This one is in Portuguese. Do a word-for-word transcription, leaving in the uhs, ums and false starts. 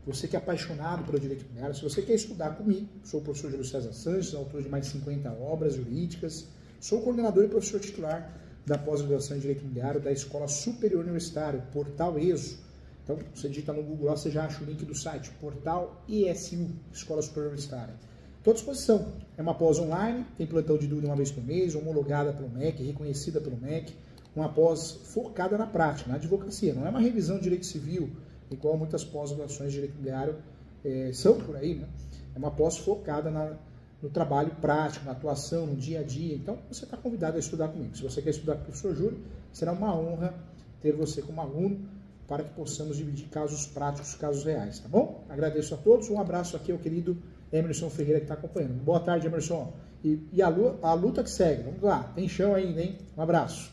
você que é apaixonado pelo direito imobiliário, se você quer estudar comigo, sou o professor Júlio César Sanches, autor de mais de cinquenta obras jurídicas, sou coordenador e professor titular da pós-graduação em direito imobiliário da Escola Superior Universitária, Portal E S U. Então, você digita no Google, você já acha o link do site, Portal E S U, Escola Superior Universitária. Estou à disposição. É uma pós online, tem plantão de dúvida uma vez por mês, homologada pelo M E C, reconhecida pelo M E C, uma pós focada na prática, na advocacia. Não é uma revisão de direito civil, igual muitas pós-graduações de direito imobiliário é, são por aí, né? É uma pós focada na, no trabalho prático, na atuação, no dia a dia. Então, você está convidado a estudar comigo. Se você quer estudar com o professor Júlio, será uma honra ter você como aluno para que possamos dividir casos práticos, casos reais, tá bom? Agradeço a todos. Um abraço aqui ao querido Emerson Ferreira que está acompanhando. Boa tarde, Emerson. E, e a, luta, a luta que segue. Vamos lá. Tem chão ainda, hein? Um abraço.